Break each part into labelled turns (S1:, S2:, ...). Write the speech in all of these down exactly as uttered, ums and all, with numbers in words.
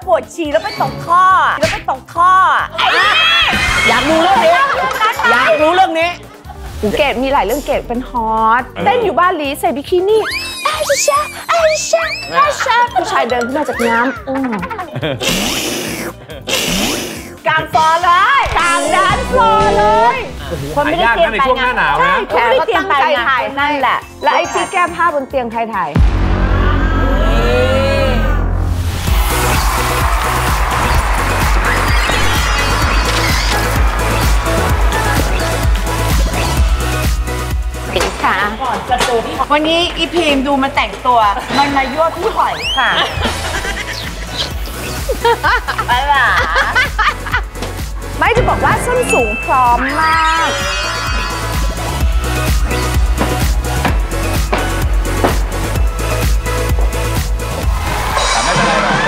S1: ปวดฉี่แล้วไปตกท่อแล้วไปตกท่อ
S2: อยากรู้เรื่องนี้อยากรู้เรื่องนี้
S3: เกดมีหลายเรื่องเกดเป็นฮอตเต้นอยู่บ้านลีใส่บิกินี่ไอชาไอชาไอชาผู้ชายเดินขึ้นมาจากน้ำ
S1: กลางฟลอร์เลย
S3: กลางด้านฟลอร์เลย
S4: คนไม่ได้เตรียมไปในช่วงหน้าหนาวนะ
S3: แขกก็ตั้งใจถ่ายนั่นแหละและไอที่แก้ผ้าบนเตียงใครถ่าย
S1: วันนี้อีพีมดูมาแต่งตัวมันมายั่วพี่หอยค่ะอะไร
S3: ไม่จะบอกว่าส้นสูงพร้อมมาก
S4: แต่ไม่เป็นไรหรอก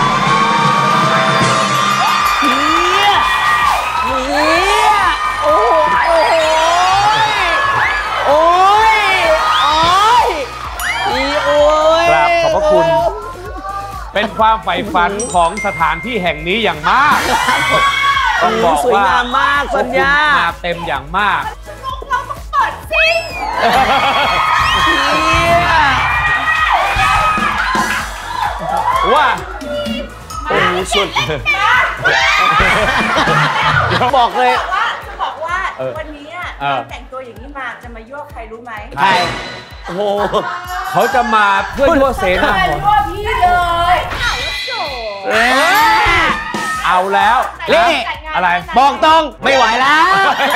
S1: เฮียเฮียโอ้โอ้โอ้ยโอ้ยอีโอ้ย
S4: ครับขอบพระคุณเป็นความใฝ่ฝันของสถานที่แห่งนี้อย่างมากต้องบอกว่าสวยงาม
S2: มากสัญญา
S4: มาเต็มอย่างมาก
S1: เราต้องเปิดซิง
S4: ว่า
S2: โอ้สุดเดี๋ยวบอกเลย
S1: ว่าจะบอกว่าวันนี้แต่งตัวอย่างนี้มาจะมายั่วใครรู้ไหม
S2: ใครโอ้โห
S4: เขาจะมาเพื่อยั่วเสนา
S1: ยั่วพี่เลย
S4: เอาแล้ว
S2: นี่
S4: อะไร
S2: บอกตรงไม่ไหวแล้ว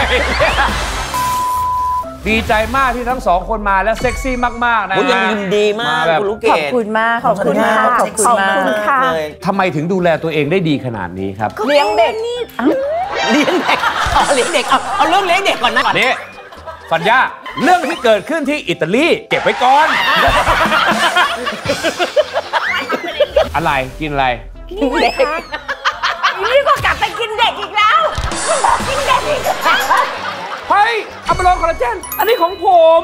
S4: ดีใจมากที่ทั้งสองคนมาและเซ็กซี่มากๆนะ
S2: คุณยังยินดีมากคุณลูกเกด
S3: ขอบคุณมากขอบคุณมากขอบคุณมากค่ะ
S4: ทำไมถึงดูแลตัวเองได้ดีขนาดนี้ครับ
S3: เลี้ยงเด็กนี่
S2: เลี้ยงเด็กเอาเลี้ยงเด็กเอาเอาเรื่องเลี้ยงเด็กก่อนนะ
S4: นี่สัญญาเรื่องที่เกิดขึ้นที่อิตาลีเก็บไว้ก่อนอะไรกินอะไร
S3: กินเด็ก
S1: นี่ก็กลับไปกินเด็กอีกแล้วบอกกินเด็กอีก
S4: เฮ้ยอัปโลคอลลาเจนอันนี้ของผม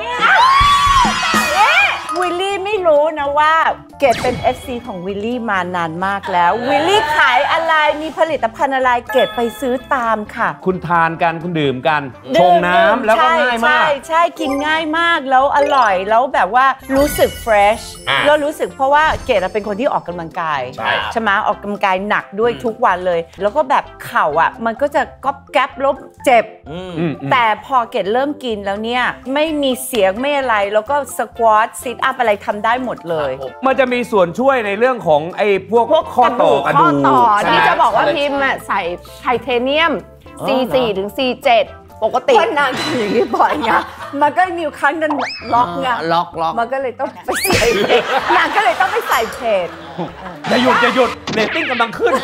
S1: วิลลี่ไม่รู้นะว่าเกดเป็น เอฟ ซี ของวิลลี่มานานมากแล้ววิลลี่ขายอะไรมีผลิตภัณฑ์อะไรเกดไปซื้อตามค่ะ
S4: คุณทานกันคุณดื่มกันชงน้ำแล้วก็ง่ายมาก
S1: ใช่ใช่กินง่ายมากแล้วอร่อยแล้วแบบว่ารู้สึกเฟรชแล้วรู้สึกเพราะว่าเกดเป็นคนที่ออกกำลังกายใช่ไหมออกกำลังกายหนักด้วยทุกวันเลยแล้วก็แบบเข่าอ่ะมันก็จะก๊อบแก๊บลบเจ็บแต่พอเกดเริ่มกินแล้วเนี่ยไม่มีเสียงไม่อะไรแล้วก็สควอตซิทอัพอะไรทำได้หมดเลย
S4: มันจะมีส่วนช่วยในเรื่องของไอ้พวกข้อต่อกระดูก
S3: ข้อต่อที่จะบอกว่าพิมพ์ใส่ไทเทเนียม ซี สี่ ถึง ซี เจ็ด ปกติ
S1: เพราะนางอย่างนี้บ่อยไงมันก็มีครั้งนึงล็อกไง
S2: ล็อกล็อก
S1: มันก็เลยต้องไปใส่นางก็เลยต้องไปใส่เพจ
S4: อย่าหยุดอย่าหยุดเรตติ้งกำลังขึ้น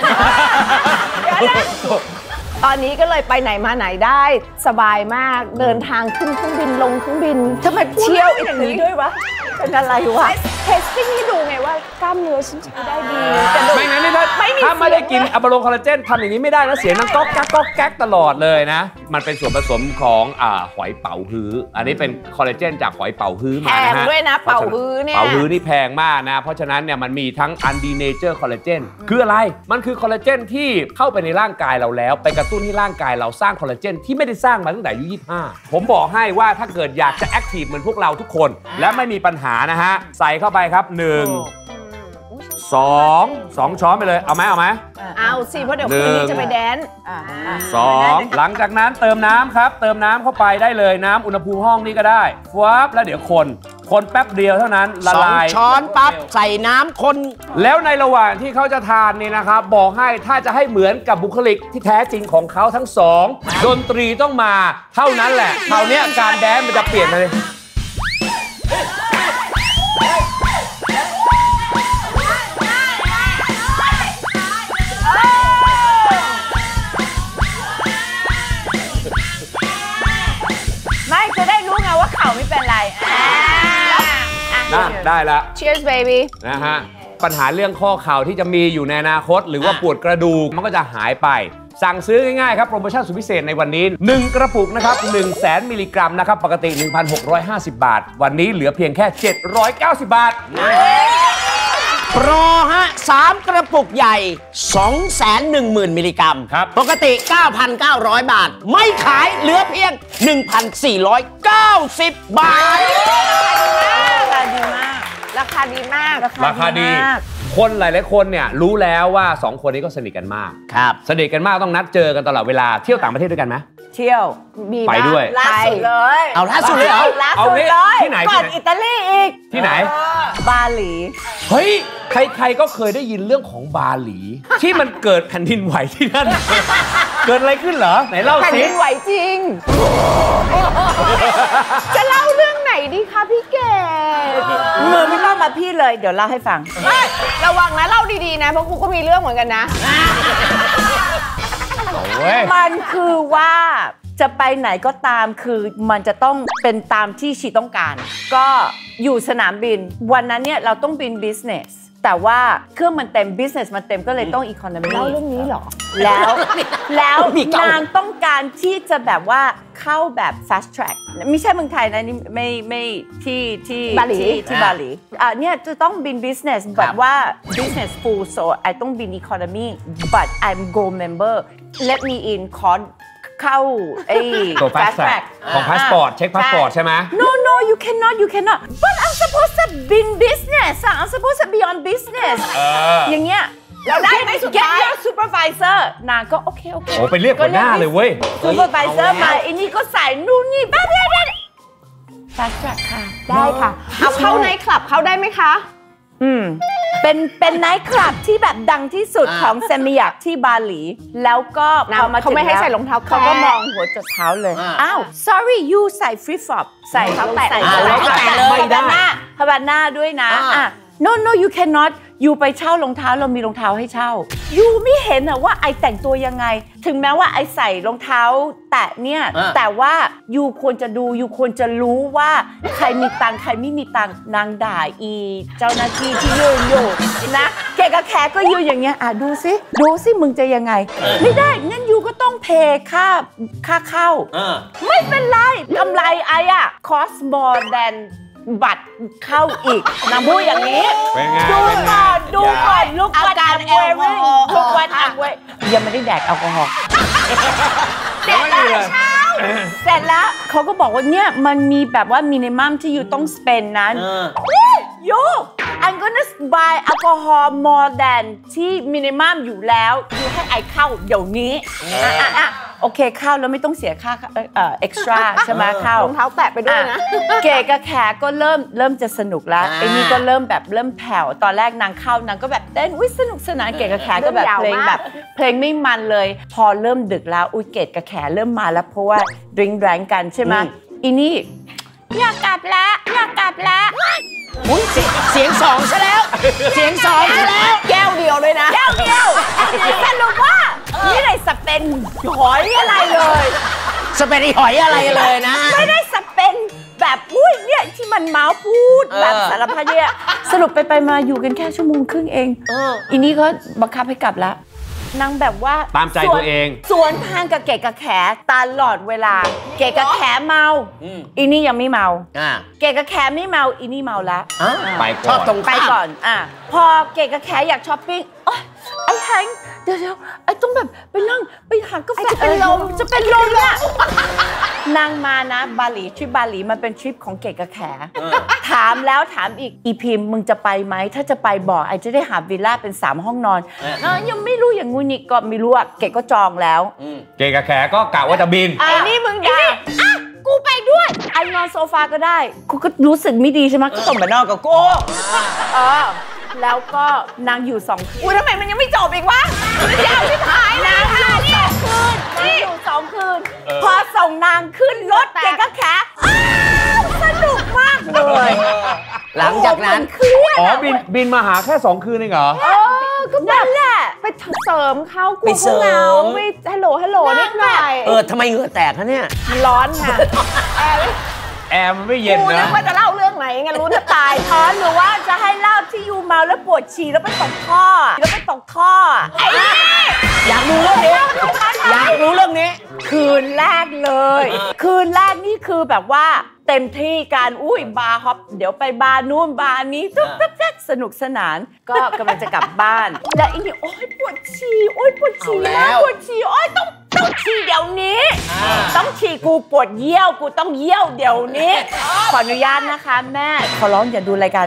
S3: ตอนนี้ก็เลยไปไหนมาไหนได้สบายมากเดินทางขึ้นเครื่องบินลงเครื่องบิน
S1: ทำไมเที่ยวอย่างนี้ด้วยวะเป็นอะไรวะ
S3: เทสติ้งให้ดูไงว่ากล้ามเนื้อฉันจะได้ดี
S4: ไม่งั้นนี่ถ้าถ้าไม่ได้กินอะบาโลคอลลาเจนทำอย่างนี้ไม่ได้นะเสียงนั่งก๊อกแก๊กก๊อกแก๊กตลอดเลยนะมันเป็นส่วนผสมของอ่าหอยเป๋าฮื้ออันนี้เป็นคอลลาเจนจากหอยเป๋าฮื้อมานะฮะ
S3: แพงด้วยนะเป๋าฮื้อเนี่ย
S4: เป๋าฮื้อนี่แพงมากนะเพราะฉะนั้นเนี่ยมันมีทั้งอันดีเนเจอร์คอลลาเจนคืออะไรมันคือคอลลาเจนที่เข้าไปในร่างกายเราแล้วไปกระตุ้นให้ร่างกายเราสร้างคอลลาเจนที่ไม่ได้สร้างมาตั้งแต่อายุยี่สิบห้าผมบอกให้ว่าถ้าเกิดอยากจะแอคทีฟเหมือนพวกเราทุกคนและไม่มีปัญหานะฮะใส่เข้าไปครับหนึ่งสองสองช้อนไปเลยเอาไหมเอาไหม
S3: เอาสิเพราะเดี๋ยวคืนนี้จะไปแดน
S4: สองหลังจากนั้นเติมน้ำครับเติมน้ำเข้าไปได้เลยน้ำอุณหภูมิห้องนี้ก็ได้ฟับแล้วเดี๋ยวคนคนแป๊บเดียวเท่านั้นละลาย
S2: ช้อนปั๊บใส่น้ำคน
S4: แล้วในระหว่างที่เขาจะทานนี่นะครับบอกให้ถ้าจะให้เหมือนกับบุคลิกที่แท้จริงของเขาทั้งสองดนตรีต้องมาเท่านั้นแหละคราวนี้การแดนมันจะเปลี่ยนเลย
S1: ไม่จะได้รู้ไงว่าเข่าไม่เป็นไร
S4: นะได้ละ
S3: Cheers baby
S4: นะฮะปัญหาเรื่องข้อเข่าที่จะมีอยู่ในอนาคตหรือว่าปวดกระดูกมันก็จะหายไปสั่งซื้อง่ายๆครับโปรโมชั่นสุดพิเศษในวันนี้หนึ่งกระปุกนะครับหนึ่งแสนมิลลิกรัมนะครับปกติ หนึ่งพันหกร้อยห้าสิบ บาทวันนี้เหลือเพียงแค่เจ็ดร้อยเก้าสิบบาท
S2: โปรฮะสามกระปุกใหญ่ สองแสนหนึ่งหมื่น มิลลิกรัม
S4: ครับ
S2: ปกติ เก้าพันเก้าร้อย บาท ไม่ขายเหลือเพียง หนึ่งพันสี่ร้อยเก้าสิบ บาท
S1: ราคาดีมาก
S3: ราคาดีมาก
S4: ราคาดีคนหลายๆคนเนี่ยรู้แล้วว่าสองคนนี้ก็สนิทกันมาก
S2: ครับ
S4: สนิทกันมากต้องนัดเจอกันตลอดเวลาเที่ยวต่างประเทศด้วยกันไหม
S1: เที่ยว
S3: มี
S4: ไปด้วย
S1: ล่าสุดเลย
S2: เอาล่าสุดเลยเหรอ
S1: ล่าสุดเลย
S4: ที่ไหน
S1: ก่อนอิตาลีอีก
S4: ที่ไหน
S1: บาหลี
S4: เฮ้ยใครๆก็เคยได้ยินเรื่องของบาหลี ที่มันเกิดแผ่นดินไหวที่นั่น เกิดอะไรขึ้นเหรอไหนเล่าสิ
S3: แผ่นดินไหวจริง จะเล่าเรื่องไหนดีคะพี่เกด
S1: มือไม่ต้องมาพี่เลยเดี๋ยวเล่าให้ฟัง
S3: ระวังนะเล่าดีๆนะเพราะกูก็มีเรื่องเหมือนกันนะ
S1: มันคือว่าจะไปไหนก็ตามคือมันจะต้องเป็นตามที่ชีต้องการก็อยู่สนามบินวันนั้นเนี่ยเราต้องบิน business แต่ว่าเครื่องมันเต็ม business มันเต็มก็เลยต้อง economy
S3: เล่าเรื่องนี้เหรอ
S1: แล้วแล้วนางต้องการที่จะแบบว่าเข้าแบบ fast track ไม่ใช่เมืองไทยนะนี่ไม่ไม่ที่ที่
S3: บาหลี
S1: ที่บาหลีอ่ะเนี่ยจะต้องบิน business แบบว่า business full so I ต้องบิน economy but I'm gold member let me in ขอเข้าไอ้
S4: fast track ของ passport เช็ค passport ใช่ไหม
S1: no no you cannot you cannot but I'm supposed to be business I'm supposed to be on business อย่างเงี้ยแล้วได้ไหมสุดท้าย get your supervisor นางก็โอเคโอเค
S4: โอ้ไปเรียกหัวหน้าเลยเว้ย
S1: supervisor มาไอ้นี่ก็ใส่นู่นนี่บ้าเบ้เบ้ fast track ค่ะ
S3: ได้ค่ะเอาเข้าในคลับเข้าได้ไหมคะ
S1: อืมเป็นเป็นไนท์คลับที่แบบดังที่สุดของเซมิยักที่บาหลีแล้วก็พอมา
S3: เขาไม่ให้ใส่รองเท้า
S1: เขาก็มองหัวจดเท้าเลยอ้าว sorry you ใส่ flip flop ใส่เท้าแตะ
S2: แล้วก็แตะเลย
S1: ฮาวาน่าฮาวาน่าด้วยนะอ่ะ no no you cannot ยูไปเช่ารองเท้าเรามีรองเท้าให้เช่ายูไม่เห็นอะว่าไอแต่งตัวยังไงถึงแม้ว่าไอใส่รองเท้าแตะเนี่ยแต่ว่ายูควรจะดูยูควรจะรู้ว่าใครมีตังใครไม่มีตังนางด่าอีเจ้าหน้าที่ที่ยืนอยู่นะแกกับแขกก็ยืนอย่างเงี้ยอ่ะดูสิดูสิมึงจะยังไงไม่ได้งั้นยูก็ต้องเพย์ค่าค่าเข้าไม่เป็นไรกำไรไออะ cost more thanบัตรเข้าอีกนางพูดอย่างนี้ดูก่อนดูก่อนลุกวันอัมเวริ่งลุกวันอัมเวยังไม่ได้แดกแอลกอฮอล์เสร็จแล้วเช้าเสร็จแล้วเขาก็บอกว่าเนี่ยมันมีแบบว่ามินิมัมที่อยู่ต้องสเปนนั้นยู I'm gonna buy alcohol more than ที่มินิมัมอยู่แล้วยูให้ไอเข้าเดี๋ยวนี้อ่ะโอเคเข้าแล้วไม่ต้องเสียค่าเอ่อ extra ใช่ไหมเข้าร
S3: องเท้าแตะไปด้วยนะ
S1: เก๋กับแขกก็เริ่มเริ่มจะสนุกแล้วไอ้นี่ก็เริ่มแบบเริ่มแผ่วตอนแรกนางเข้านางก็แบบเต้นอุ้ยสนุกสนานเก๋กับแขกก็แบบเพลงแบบเพลงไม่มันเลยพอเริ่มดึกแล้วอุ้ยเก๋กับแขกเริ่มมาแล้วเพราะว่าดริงก์แรงกันใช่ไหมอีนี่อยากกลับแล้วอยากกลับแล้ว
S2: อุ้ยเสียงสองซะแล้วเสียงสองซะแล้ว
S3: แก้วเดียวเลยนะ
S1: แก้วเดียวสรุปว่านี่ได้สเปนหอยอะไรเลย
S2: สเปนหอยอะไรเลยนะ
S1: ไม่ได้สเปนแบบอุ้ยเนี่ยที่มันเมาส์พูดแบบสารพัดเนี่ยสรุปไปไปมาอยู่กันแค่ชั่วโมงครึ่งเองอีนี่ก็บังคับให้กลับแล้วนางแบบว่า
S4: ตามใจตัวเอง
S1: สวนทางกับเก๋กับแขตลอดเวลาเก๋กับแขเมาอีนี่ยังไม่เมาเก๋กับแขไม่เมาอีนี่เมาแล้ว
S4: ไป
S2: ชอบตรง
S1: ไปก่อนอ่ะพอเก๋กับแขอยากช้อปปิ้งไอ้แฮงเดี๋ยวเดี๋ยวไอ้ต้องแบบไปนั่งไปหากาแฟจะเป็นลมจะเป็นลมเนี่ยนางมานะบาหลีทริปบาหลีมันเป็นทริปของเก๋กับแขถามแล้วถามอีกอีพิมมึงจะไปไหมถ้าจะไปบอกไอ้จะได้หาวิลล่าเป็นสามห้องนอนยังไม่รู้อย่างงูนี่ก็ไม่รู้อ่ะเก๋ก็จองแล้ว
S4: เก๋กับแขก็กะว่าจะบิน
S1: ไอ้นี่มึงด่ากูไปด้วยไอ้นอนโซฟาก็ได้กูก็รู้สึกไม่ดีใช่ไหมก็ต้องมานอนกับกูเออแล้วก็นางอยู่สองคืน
S3: อุ้ยทำไมมันยังไม่จบอีกวะยาวที่ถ่าย
S1: นางอยู่สองคืนอยู่สองคืนพอส่งนางขึ้นรถเก๋ก็แขสนุกมากเลย
S2: หลังจากนั้น
S4: อ๋อบินบินมาหาแค่สองคืนเองเหรอ
S3: เออก็นั่นแหละไปเสริมเขากูเขาเหงาไปฮัลโหลฮัลโหลนิดหน่อย
S2: เออทำไมเหงื่อแตกคะเนี่ย
S3: ร้อนค่ะแอร์
S4: แอร์มันไม่เย็นนะกู
S3: นึกว่าจะเล่าเรื่องไหนงั้นรู้จะตาย
S1: ท้อนหรือว่าจะให้เล่าที่ยูเมาแล้วปวดฉี่แล้วไปตกท่อแล้วไปตกท่อไอ้
S2: อยากรู้เรื่องนี้อยากรู้เรื่องนี้
S1: คืนแรกเลยคืนแรกนี่คือแบบว่าเต็มที่การอุ้ยบาร์ฮอปเดี๋ยวไปบาร์นู้นบาร์นี้ทุกทักสนุกสนานก็กำลังจะกลับบ้านและอีนี่โอ๊ยปวดฉี่โอ๊ยปวดฉี่มากปวดฉี่โอ๊ยต้องต้องฉี่เดี๋ยวนี้ต้องฉี่กูปวดเยี่ยวกูต้องเยี่ยวเดี๋ยวนี้ขออนุญาตนะคะแม่ขอร้องอย่าดูรายการ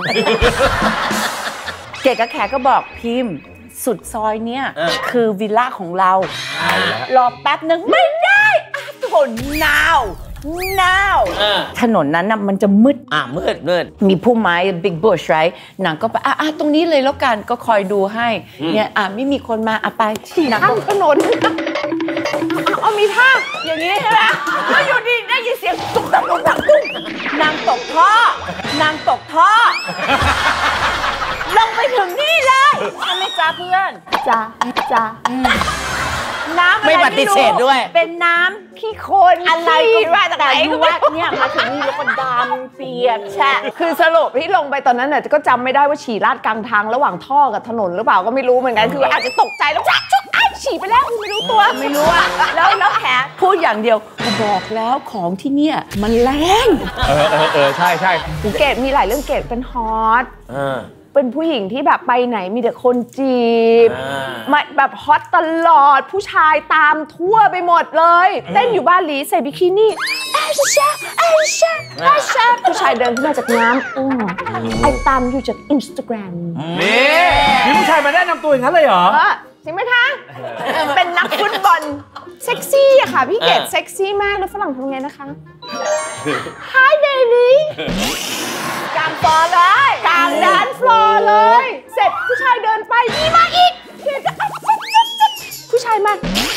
S1: เกดกับแขกก็บอกพิมพ์สุดซอยเนี่ยคือวิลล่าของเรารอแป๊บนึงไม่ได้ทุกคน now now ถนนนั้นน่ะมันจะมืด
S2: อ่ะมืดมืด
S1: มีพุ่มไม้ big bush right นางก็ไปอ่ะตรงนี้เลยแล้วกันก็คอยดูให้เนี่ยอ่ะไม่มีคนมาอ่ะไป
S3: ฉี่ข้างถนนเอามีท่า
S1: อย่างนี้ใช่ไหมแล้วอยู่ดีได้ยินเสียงตุ๊กตักตุ๊กตักตุ๊กนางตกท่อนางตกท่อลงไปถึงนี่เลยใช่ไหมจ้าเพื่อน
S3: จ้าจ้า
S1: น้ำ
S2: ไม่ปฏิเสธด้วย
S1: เป็นน้ำขี้โคลนอะไรก็ว่าแต่รู้ว่าเนี่ยมาถึงนี่แล้วก็ดำเปียกแฉะ
S3: คือสรุปที่ลงไปตอนนั้นน่ะก็จำไม่ได้ว่าฉี่ลาดกลางทางระหว่างท่อกับถนนหรือเปล่าก็ไม่รู้เหมือนกันคืออาจจะตกใจแล้วชักชุกไอ้ฉี่ไปแล้วไม่รู้ตัว
S1: ไม่รู้อะแล้วแล้วแขกพูดอย่างเดียวบอกแล้วของที่เนี่ยมันแรง
S4: เออเออเออใช่ใช่
S3: เกดมีหลายเรื่องเกดเป็นฮอตเป็นผู้หญิงที่แบบไปไหนมีแต่คนจีบมาแบบฮอตตลอดผู้ชายตามทั่วไปหมดเลยเต้นอยู่บาหลีใส่บิกินี่ไอชาไอชาไอชาผู้ชายเดินขึ้นมาจากน้ำอ้อไอตามอยู่จากอินสตาแกรม
S4: นี่มีผู้ชายมาแนะนำตัวอย่างนั้นเลยเหรอ
S3: จริงไหมคะเป็นนักฟุตบอลเซ็กซี่อะค่ะพี่เกดเซ็กซี่มากแล้วฝรั่งทำไงนะคะ Hi baby
S1: กลางฟลอร์เลย
S3: กลางดานฟลอร์เลยเสร็จผู้ชายเดินไปมีมาอีกผู้ชายมา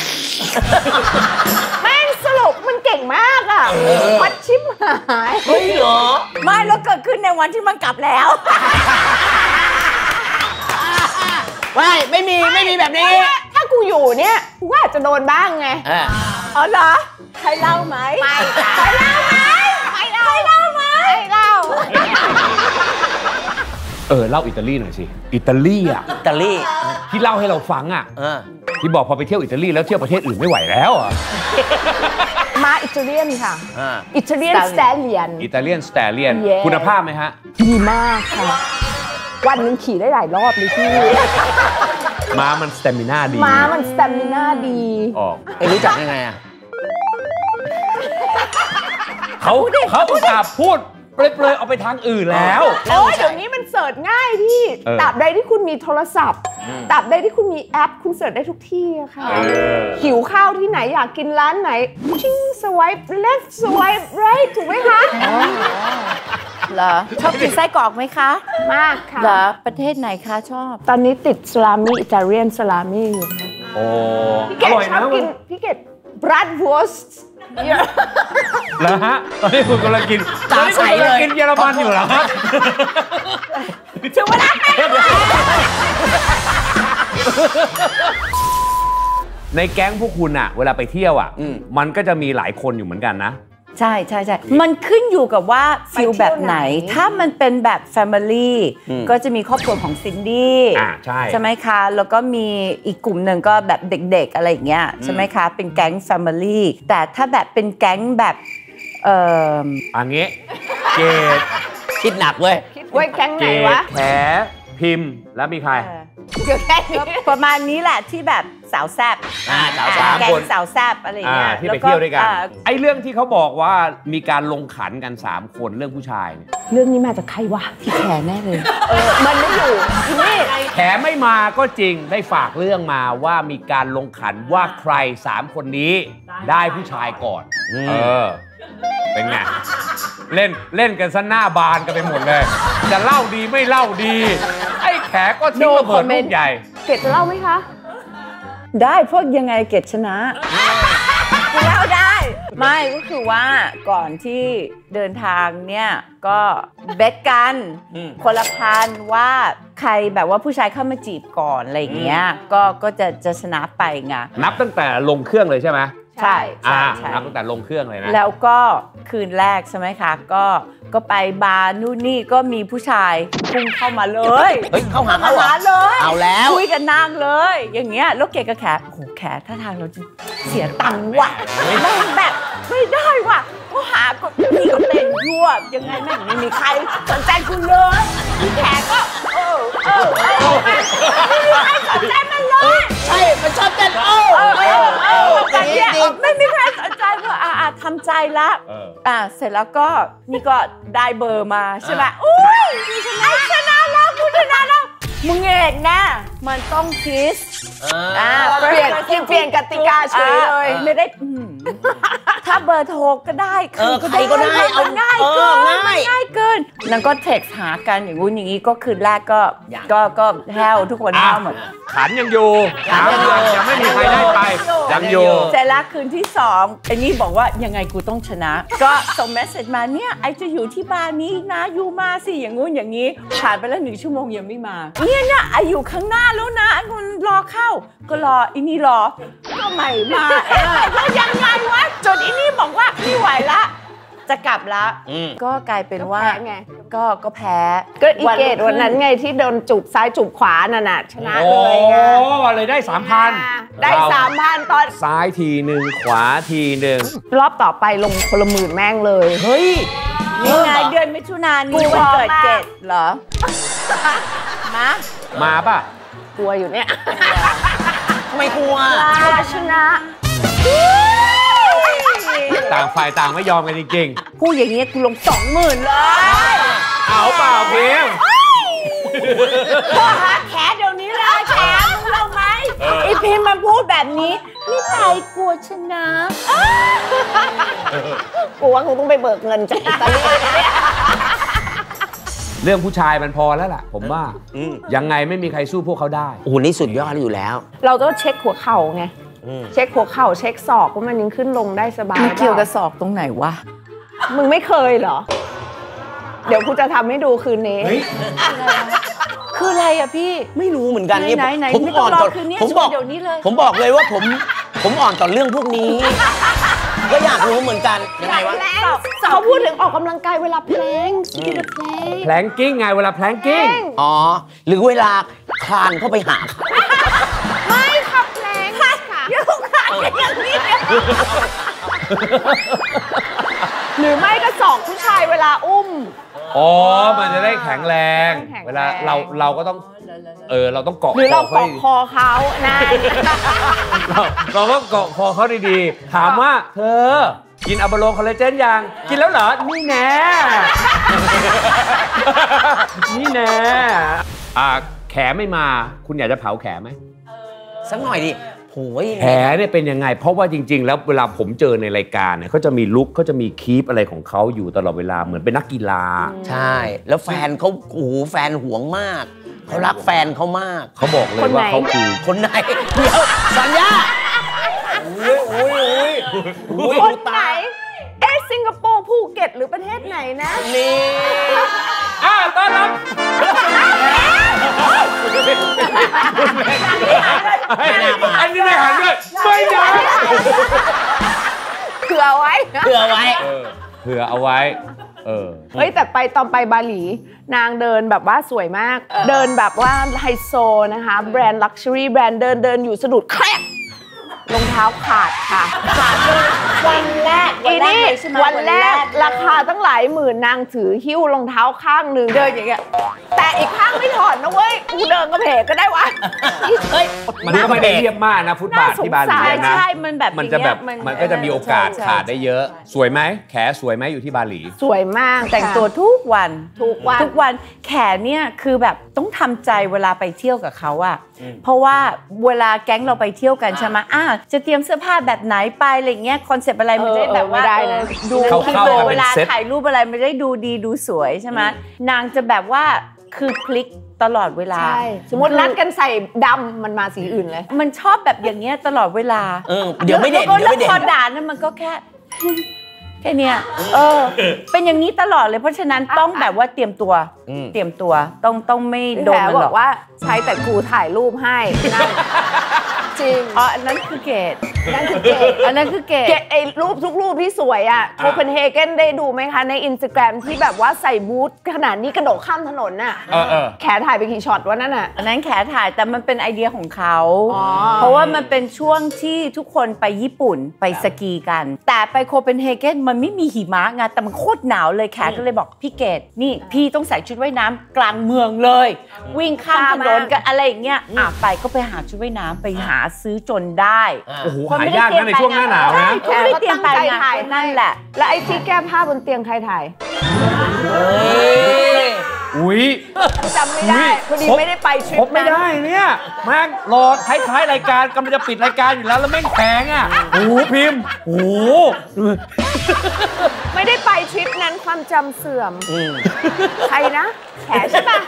S3: แม่งสรุปมันเก่งมากอ่ะมัดชิมหาย
S2: เฮ้ยเหรอ
S1: ไม่แล้วเกิดขึ้นในวันที่มันกลับแล้ว
S2: ไม่ไม่มีไม่มีแบบนี้
S3: ถ้ากูอยู่เนี่ยกูอาจจะโดนบ้างไง
S1: อ๋อเหรอใครเล่าไหม
S3: ไม่ใครเล่าไหมไม่เล่า
S1: เล่าไหม
S3: เล่า
S4: เออเล่าอิตาลีหน่อยสิอิตาลีอ่ะ
S2: อิตาลี
S4: ที่เล่าให้เราฟังอ่ะที่บอกพอไปเที่ยวอิตาลีแล้วเที่ยวประเทศอื่นไม่ไหวแล้วอ่ะ
S3: มาอิตาเลียนค่ะอิตาเลียนสเตเลียน
S4: อิตาเลียนสเตเลียนคุณภาพไหมฮะ
S3: ดีมากค่ะวันนึงขี่ได้หลายรอบเลยพี่
S4: ม้ามันสเตมิน่าดี
S3: ม้ามันสเตมิน่าดี
S4: ออก
S2: ไอ้รู้จักยังไงอ่ะ
S4: เขาเขาอุตส่าห์พูดเปรยๆเอาไปทางอื่นแล้ว
S3: โอ้ยเดี๋ยวนี้มันเสิร์ชง่ายพี่ตราบใดที่คุณมีโทรศัพท์ตราบใดที่คุณมีแอปคุณเสิร์ชได้ทุกที่ค่ะหิวข้าวที่ไหนอยากกินร้านไหนชิงสวายเลฟสวายไรท์ถูกไหมคะ
S1: เหรอชอบกินไส้กรอกไหมคะ
S3: มากค่ะ
S1: เหรอประเทศไหนคะชอบ
S3: ตอนนี้ติดสลามี่อิตาเลียนสลามี่อยู่
S4: โอ้
S3: พี่เกดชอบกินพี่เกดบรัดวอสต์
S4: แล้วฮะตอนนี้คุณกำลังกินตอนนี้คุณกำลังกินเยอรมันอยู่เหรอครับ
S1: ถึงเวลา
S4: ในแก๊งพวกคุณอะเวลาไปเที่ยวอะมันก็จะมีหลายคนอยู่เหมือนกันนะ
S1: ใช่ใช่ใช่มันขึ้นอยู่กับว่าฟิลแบบไหนถ้ามันเป็นแบบ Family ก็จะมีครอบครัวของซินดี้
S4: ใช่
S1: ใช่ไหมคะแล้วก็มีอีกกลุ่มหนึ่งก็แบบเด็กๆอะไรอย่างเงี้ยใช่ไหมคะเป็นแก๊ง Family แต่ถ้าแบบเป็นแก๊งแบบเอ่อ
S4: อันนี้เกด
S2: คิดหนักเว้ย
S3: คิดไว้แก๊งไหนวะ
S4: แขพิมพ์แล้วมีใคร
S3: เดี๋ยวแค่
S1: ประมาณนี้แหละที่แบบสาวแซ่บ
S2: สาวแซ่บ
S1: แก๊งสาวแซ่บอะไรอย่างเงี้ย
S4: ที่ไปเที่ยวด้วยกันไอ้เรื่องที่เขาบอกว่ามีการลงขันกันสามคนเรื่องผู้ชาย
S3: เรื่องนี้มาจากใครวะ
S1: พี่แขแน่เลย
S3: เออมันไม่อยู่นี่
S4: แขไม่มาก็จริงได้ฝากเรื่องมาว่ามีการลงขันว่าใครสามคนนี้ได้ผู้ชายก่อนเออเป็นไงเล่นเล่นกันซะหน้าบานกันไปหมดเลยจะเล่าดีไม่เล่าดีไอ้แขก็ทิ้งระเบิดลูกใหญ่
S3: เกดจะเล่าไหมคะ
S1: ได้พวกยังไงเกดชนะเล่าได้ไม่ก็คือว่าก่อนที่เดินทางเนี่ยก็เบทกันคนละพันว่าใครแบบว่าผู้ชายเข้ามาจีบก่อนอะไรอย่างเงี้ยก็ก็จะจะชนะไปไง
S4: นับตั้งแต่ลงเครื่องเลยใช่ไหม
S1: ใช่ใช่
S4: นับตั้งแต่ลงเครื่องเลยนะ
S1: แล้วก็คืนแรกใช่ไหมคะก็ก็ไปบาร์นู่นนี่ก็มีผู้ชายพุ่งเข้ามาเลย
S2: เฮ้ยเข้าหาเขา
S1: เลย
S2: เอาแล้ว
S1: คุยกันนางเลยอย่างเงี้ยแล้วเกดกับแขโอ้โหแขท่าทางเราจะเสียตังค์ว่ะไม่แบบไม่ได้ว่ะก็หาก็นี่ก็เต้นยั่วยังไงแม่งไม่มีใครสนใจคุณเลยพี่แขกก็เออเออเออไม่มีใครสนใจมันเลย
S2: ใช่มันชอบเต้นเออ
S1: เออเออเออแบบเนี้ยไม่มีใครสนใจก็อ่าทำใจละอ่าเสร็จแล้วก็นี่ก็ได้เบอร์มาใช่ไหมอุ้ยชนะชนะแล้วคุณชนะแล้วมึงเอกนะมันต้องคิส
S3: อ่าเปลี่ยนเปลี่ยนกติกาเฉยเลย
S1: ไม่ได้ถ้าเบอร์โทรก็ได้
S2: เออใครก็ได้เอา
S1: ง่ายเกินง่ายเกินนั่นก็เท็กซ์หากันอย่างงู้นอย่างนี้ก็คืนแรกก็ก็ก็แห้วทุกคนแห้วหมด
S4: ขันยังอยู่ขันยังอยู่ยังไม่มีใครได้ไปยังอยู่
S1: เสร็จแล้วคืนที่สองไอ้นี่บอกว่ายังไงกูต้องชนะก็ส่งเมสเซจมาเนี่ยไอจะอยู่ที่บาร์นี้นะอยู่มาสิอย่างงู้นอย่างนี้ผ่านไปแล้วหนึ่งชั่วโมงยังไม่มาเนี่ยเนี่ยไออยู่ข้างหน้าแล้วนะคุณรอเข้าก็รอไอ้นี่รอก็ไม่มาเอ๊ะแล้วยังไงวะจนไอ้นี่บอกว่าไม่ไหวละจะกลับละก็กลายเป็นว่าก็ก็แพ้
S3: ก็อีเกตวันนั้นไงที่โดนจูบซ้ายจูบขวาน่ะน่ะชนะเลยไง
S4: โอ้เลยได้สามพัน
S3: ได้สามพันตอน
S4: ซ้ายทีหนึ่งขวาทีหนึ่ง
S3: รอบต่อไปลงคนละหมื่นแม่งเลย
S2: เฮ้ย
S1: นี่ไงเดือนมิถุนายนนี้วันเกิดเกตเหรอมา
S4: มาป่ะ
S3: กลัวอยู่เนี่ย
S2: ไม่กลัว
S3: ชนะ
S4: ต่างฝ่ายต่างไม่ยอมกันจริง
S1: ๆพูดอย่างนี้กูลงสองหมื่นเลย
S4: เอาเปล่าเพียง
S1: พ่อหาแขเดี๋ยวนี้เลยแขมึงเราไหมไอพิมมันพูดแบบนี้นี่ใครกลัวชนะ
S3: กลัวคงต้องไปเบิกเงินจากอิตาลี
S4: เรื่องผู้ชายมันพอแล้วล่ะผมว่ายังไงไม่มีใครสู้พวกเขาได้
S2: โอ้โหนี่สุดยอดอยู่แล้ว
S3: เราต้องเช็คหัวเข่าไงเช็คหัวเข่าเช็คศอกว่ามันยังขึ้นลงได้สบาย
S1: เกี่ยวกับศอกตรงไหนวะ
S3: มึงไม่เคยเหรอเดี๋ยวกูจะทำให้ดูคืนนี้
S1: คืออะไรอะพี่
S2: ไม่รู้เหมือนกันนี่
S1: ผมอ่อนต่อผมบอก
S2: ผมบอกเลยว่าผมผมอ่อนต่อเรื่องพวกนี้ก็อยากรู้เหมือนกันยังไงวะ
S3: เขาพูดถึงออกกำลังกายเวลาแพลง
S4: แพลงกิ้งไงเวลาแพลงกิ้ง
S2: อ๋อหรือเวลาคลานเข้าไปหา
S3: ไม่ค่ะแพลงค่ะ
S1: ยกขาอย่างนี้
S3: หรือไม่ก็ศอกผู้ชายเวลาอุ้ม
S4: อ๋อมันจะได้แข็งแรงเวลาเราเราก็ต้องเออเราต้องเกาะ
S3: หรือเราเกาะคอเขานะ
S4: เราเราก็เกาะคอเขาดีๆถามว่าเธอกินอะบาโลคอลลาเจนยังกินแล้วเหรอนี่แน่นี่แน่อ่าแขไม่มาคุณอยากจะเผาแขไหม
S2: สักหน่อยดิ
S4: แผลเนี่ยเป็นยังไงเพราะว่าจริงๆแล้วเวลาผมเจอในรายการเนี่ยเขาจะมีลุคเขาจะมีคีปอะไรของเขาอยู่ตลอดเวลาเหมือนเป็นนักกีฬา
S2: ใช่แล้วแฟนเขาโอ้โหแฟนหวงมากเขารักแฟนเขามาก
S4: เขาบอกเลยว่าเขาคือ
S2: คนไหนเดี๋ยวสัญญาอุ้ยอุ้ย
S3: อุ้ยคนไหนเอ๊ะสิงคโปร์ภูเก็ตหรือประเทศไหนนะ
S2: นี่
S4: อ่าต้อนรับอันนี้ไม่หันด้วยไม่ได้
S3: เผื่อไว้
S2: เผื่อไว้
S4: เผื่อเอาไว้เออ
S3: เฮ้ยแต่ไปตอนไปบาหลีนางเดินแบบว่าสวยมากเดินแบบว่าไฮโซนะคะแบรนด์ลักชัวรี่แบรนด์เดินเดินอยู่สะดุดแครกรองเท้าขาดค่ะ
S1: ขาดเลยวันแรก
S3: อีนี่วันแรกราคาตั้งหลายหมื่นนางถือหิ้วรองเท้าข้างหนึ่งเดินอย่างเงี้ยแต่อีกข้างไม่ถอดนะเว้ยกูเดินก็เพกก็ได้วะ
S4: เฮ้ยมันก็ไม่ได้เรียบมากนะฟุตบาทที่บาหลีนะ
S1: ใช่มันแบบ
S4: มันจะแบบมันก็จะมีโอกาสขาดได้เยอะสวยไหมแขสวยไหมอยู่ที่บาหลี
S3: สวยมาก
S1: แต่งตัวทุกวัน
S3: ทุกวัน
S1: ทุกวันแขเนี่ยคือแบบต้องทำใจเวลาไปเที่ยวกับเขาอะเพราะว่าเวลาแก๊งเราไปเที่ยวกันใช่ไหมอ่ะจะเตรียมเสื้อผ้าแบบไหนไปอะไรเงี้ยคอนเซปต์อะไรมันได้แบบว่าดูเวลาถ่ายรูปอะไรมันได้ดูดีดูสวยใช่ไหมนางจะแบบว่าคือพลิกตลอดเวลา
S3: สมมตินัดกันใส่ดำมันมาสีอื่นเลย
S1: มันชอบแบบอย่างเงี้ยตลอดเวลา
S2: เออเดี๋ยวไม่เด่น
S1: เดี๋ยวไม่เด่นแล้วพอด่านั่นมันก็แค่แค่เนี้ยเออเป็นอย่างนี้ตลอดเลยเพราะฉะนั้นต้องแบบว่าเตรียมตัวเตรียมตัวต้องต้องไม่โดนมันหรอก
S3: ว่าใช้แต่กูถ่ายรูปให้จริง
S1: อ๋ออันนั้นคือเกด
S3: นั่นคือเกด
S1: อันนั้นคือเกด
S3: เกดไอ้รูปทุกรูปที่สวยอ่ะโคเปนเฮเกนได้ดูไหมคะในอินสตาแกรมที่แบบว่าใส่บูทขนาดนี้กระโดดข้ามถนนน่ะแขถ่ายไปกี่ช็อตวะนั่นน่ะ
S1: อันนั้นแขถ่ายแต่มันเป็นไอเดียของเขา
S3: อ๋อ
S1: เพราะว่ามันเป็นช่วงที่ทุกคนไปญี่ปุ่นไปสกีกัน แต่ไปโคเปนเฮเกนมันไม่มีหิมะไงแต่มันโคตรหนาวเลยแขก็เลยบอกพี่เกดนี่พี่ต้องใส่ชุดว่ายน้ำกลางเมืองเลยวิ่งข้ามถนนกันอะไรอย่างเงี้ยอ่ะไปก็ไปหาชุดว่ายน้ำไปหาซื้อจนได้
S4: โอ้โหหายากนะในช่วงหน้าหนาวนะ
S1: แขไม่ได้เตรียมไปไงนั่นแหละ
S3: แล้วไอ้ที่แก้ผ้าบนเตียงใครถ่าย
S4: อุ้ย
S3: จำไม่ได้พอดีไม่ได้ไปทริป
S4: นั้นไม่ได้เนี่ยแม่งรอท้ายๆรายการกำลังจะปิดรายการอยู่แล้วแล้วแม่งแพงอ่ะโอ้โหพิมพ์โอ้โห
S3: ไม่ได้ไปทริปนั้นความจำเสื่อมใครนะแขใช่ป่ะ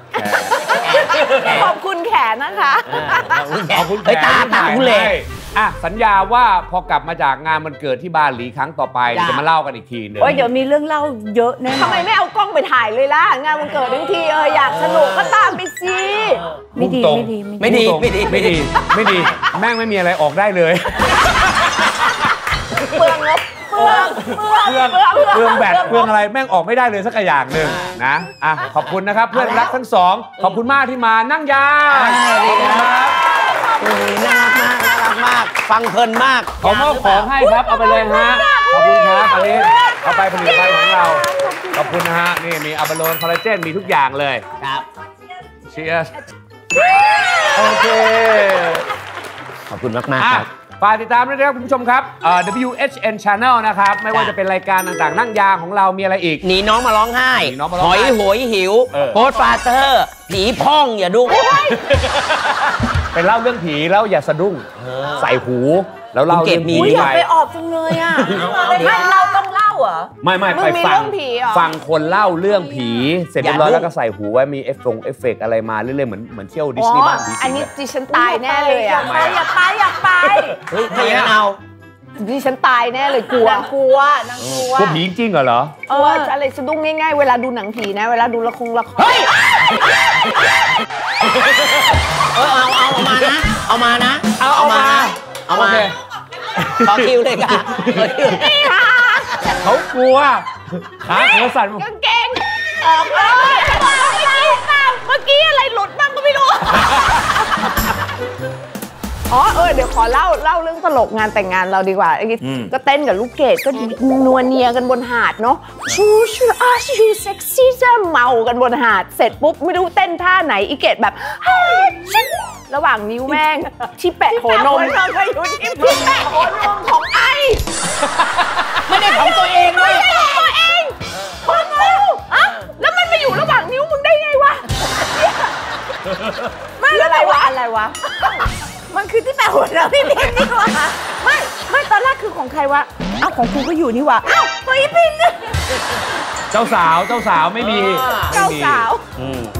S3: ขอบคุณแขนะคะ
S4: ขอบคุณแขตาตาคุณเลยอ่ะสัญญาว่าพอกลับมาจากงานวันเกิดที่บาหลีครั้งต่อไปจะมาเล่ากันอีกทีนึง
S1: โอ้ยเดี๋ยวมีเรื่องเล่าเยอะแน่
S3: ทำไมไม่เอากล้องไปถ่ายเลยล่ะงานวันเกิดทั้งทีเอออยากสนุกก็ตามไปสิ
S1: ไม่ดีไม่ดี
S2: ไม่ดีไม่ดี
S4: ไม่ดีไม่ดีแม่งไม่มีอะไรออกได้เลย
S3: เปลืองงบเปลืองเปลือง
S4: เปลืองเปลืองแบตเปลืองอะไรแม่งออกไม่ได้เลยสักอย่างหนึ่งนะอ่ะขอบคุณนะครับเพื่อนรักทั้งสองขอบคุณมากที่มานั่งยาวขอบคุณครับ
S2: น่ารักมากน่ารักมากฟังเพลินมาก
S4: ขอมอบของให้ครับเอาไปเลยฮะขอบคุณครับอันนี้เอาไปผลิตภัณฑ์ของเราขอบคุณนะฮะนี่มีอะบาโลนคอลลาเจนมีทุกอย่างเลย
S2: ครับ
S4: เชียร์โอเค
S2: ขอบคุณมากมากครับ
S4: ฝากติดตามด้วยนะครับคุณผู้ชมครับ ดับเบิลยู เอช เอ็น Channel นะครับไม่ว่าจะเป็นรายการต่างๆนั่งยางของเรามีอะไรอีก
S2: หนีน้องมาร้องไห้หอยโหยหิวโกดฟาเตอร์ผีพ่องอย่าดุ้ง
S4: เป็นเล่าเรื่องผีแล้วอย่าสะดุ้งใส่หูแล้วเล่าเรื่องผี
S1: อยากไปออกจังเลยอ่ะไม่เราต้องเล่าเหรอ
S4: ไม่ไม่ไปฟังฟังคนเล่าเรื่องผีเสร็จเรียบร้อยแล้วก็ใส่หูไว้มีเอฟฟงเอฟเฟกอะไรมาเรื่อยๆเหมือนเหมือนเที่ยวดิสนีย์บ้านผีสิง
S3: อันนี้ดิฉันตายแน่เลยอ่ะ
S1: อยากไปอยากไป
S2: เฮ้ยไม่งั้นเอา
S3: ดิฉันตายแน่เลยกลัว
S1: กลัวนางกลัว
S4: กลัวผีจริงเหรอก
S3: ลัวอะไรสะดุ้งง่ายๆเวลาดูหนังผีนะเวลาดูละครละคร
S2: เฮ้ยเออเอาเอาเอามานะเอามานะ
S4: เอาเอามา
S2: เอามาต่อคิวเลยค่ะ
S3: นี่ค่ะ
S4: เขากลัวขาเขาสั่น
S3: กางเกงออกเลยเมื่อกี้อะไรหลุดบ้างก็ไม่รู้อ๋อเออเดี๋ยวขอเล่าเล่าเรื่องตลกงานแต่งงานเราดีกว่าไอ้ก็เต้นกับลูกเกดก็นัวเนียกันบนหาดเนาะชูชูอาชูเซ็กซี่จะเมากันบนหาดเสร็จปุ๊บไม่รู้เต้นท่าไหนอีเกดแบบระหว่างนิ้วแม่งที่แปะหัวนมก็อยู่ที่แปะหัวนมของไอ
S2: ไม่ได้ของตัวเองด้วย
S3: ไม่ได้ของตัวเองของเราอ่ะแล้วมันมาอยู่ระหว่างนิ้วมึงได้ไงวะ
S1: ไม่อะไรวะอะไรวะมันคือที่แปะหัวนมพี่พิมนี่วะไม่ไม่ตอนแรกคือของใครวะอ้าวของกูก็อยู่นี่วะอ้าวของพี่พิม
S4: เจ้าสาวเจ้าสาวไม่มี
S3: เจ้าสาว